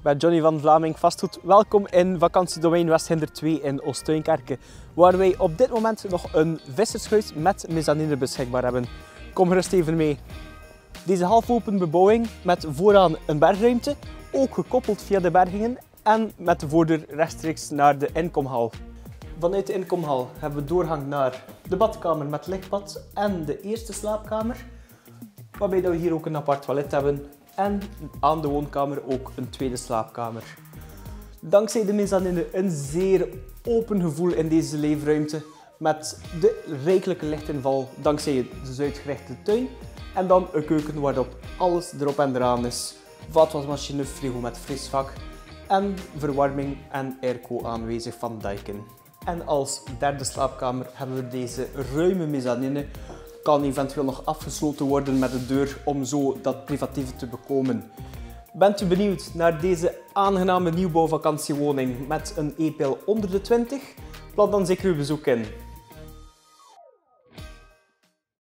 ben Johnny van Vlaming Vastgoed. Welkom in vakantiedomein Westhinder 2 in Oostuinkerke, waar wij op dit moment nog een vissershuis met mezzanine beschikbaar hebben. Kom gerust even mee. Deze halfopen bebouwing met vooraan een bergruimte, ook gekoppeld via de bergingen en met de voordeur rechtstreeks naar de inkomhal. Vanuit de inkomhal hebben we doorgang naar de badkamer met lichtbad en de eerste slaapkamer, waarbij we hier ook een apart toilet hebben en aan de woonkamer ook een tweede slaapkamer. Dankzij de mezzanine een zeer open gevoel in deze leefruimte met de rijkelijke lichtinval dankzij de zuidgerichte tuin en dan een keuken waarop alles erop en eraan is. Vaatwasmachine, frigo met frisvak en verwarming en airco aanwezig van Daikin. En als derde slaapkamer hebben we deze ruime mezzanine. Kan eventueel nog afgesloten worden met de deur om zo dat privatieve te bekomen. Bent u benieuwd naar deze aangename nieuwbouwvakantiewoning met een e-pijl onder de 20? Plan dan zeker uw bezoek in.